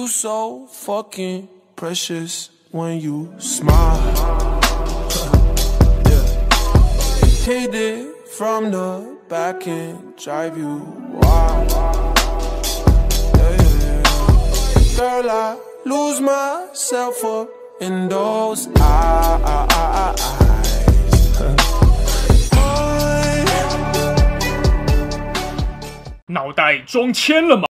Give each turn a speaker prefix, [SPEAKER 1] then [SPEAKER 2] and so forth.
[SPEAKER 1] so fucking precious when you smile. Yeah. Hit it from the back and drive you wild. Yeah, yeah, yeah. Girl, I lose myself up in those eyes.
[SPEAKER 2] 脑袋装铅了吗？